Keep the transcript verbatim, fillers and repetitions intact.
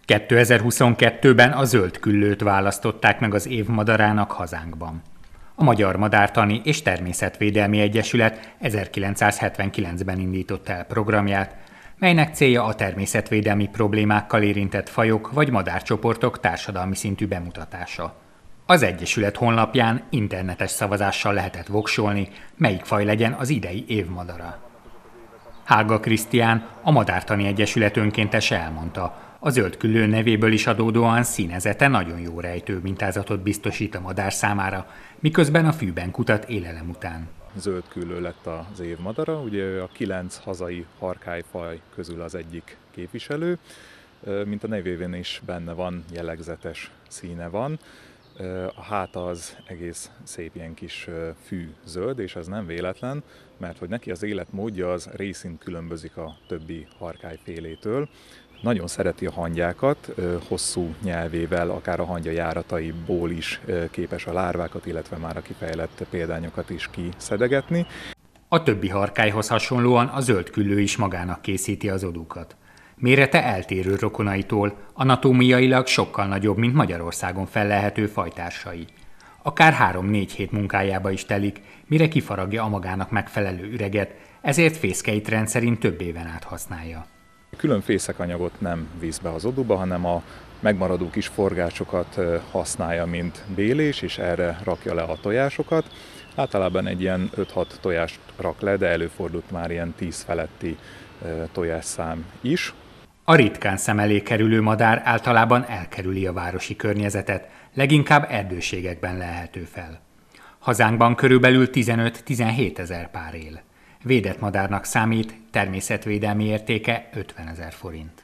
kétezer-huszonkettőben a zöldküllőt választották meg az év madarának hazánkban. A Magyar Madártani és Természetvédelmi Egyesület ezerkilencszázhetvenkilencben indította el programját, melynek célja a természetvédelmi problémákkal érintett fajok vagy madárcsoportok társadalmi szintű bemutatása. Az Egyesület honlapján internetes szavazással lehetett voksolni, melyik faj legyen az idei évmadara. Hága Krisztián, a Madártani Egyesület önkéntese elmondta, a zöldküllő nevéből is adódóan színezete nagyon jó rejtő mintázatot biztosít a madár számára, miközben a fűben kutat élelem után. Zöldküllő lett az évmadara, ugye a kilenc hazai harkályfaj közül az egyik képviselő, mint a nevében is benne van, jellegzetes színe van. A háta az egész szép ilyen kis fű zöld, és ez nem véletlen, mert hogy neki az életmódja az részint különbözik a többi harkályfélétől. Nagyon szereti a hangyákat, hosszú nyelvével, akár a hangya járataiból is képes a lárvákat, illetve már a kifejlett példányokat is kiszedegetni. A többi harkályhoz hasonlóan a zöldküllő is magának készíti az odukat. Mérete eltérő rokonaitól, anatómiailag sokkal nagyobb, mint Magyarországon fellelhető fajtársai. Akár három-négy hét munkájába is telik, mire kifaragja a magának megfelelő üreget, ezért fészkeit rendszerint több éven át használja. Külön fészekanyagot nem visz be az oduba, hanem a megmaradó kis forgácsokat használja, mint bélés, és erre rakja le a tojásokat. Általában egy ilyen öt-hat tojást rak le, de előfordult már ilyen tíz feletti tojásszám is. A ritkán szem elé kerülő madár általában elkerüli a városi környezetet, leginkább erdőségekben lelhető fel. Hazánkban körülbelül tizenöt-tizenhét ezer pár él. Védett madárnak számít, természetvédelmi értéke ötvenezer forint.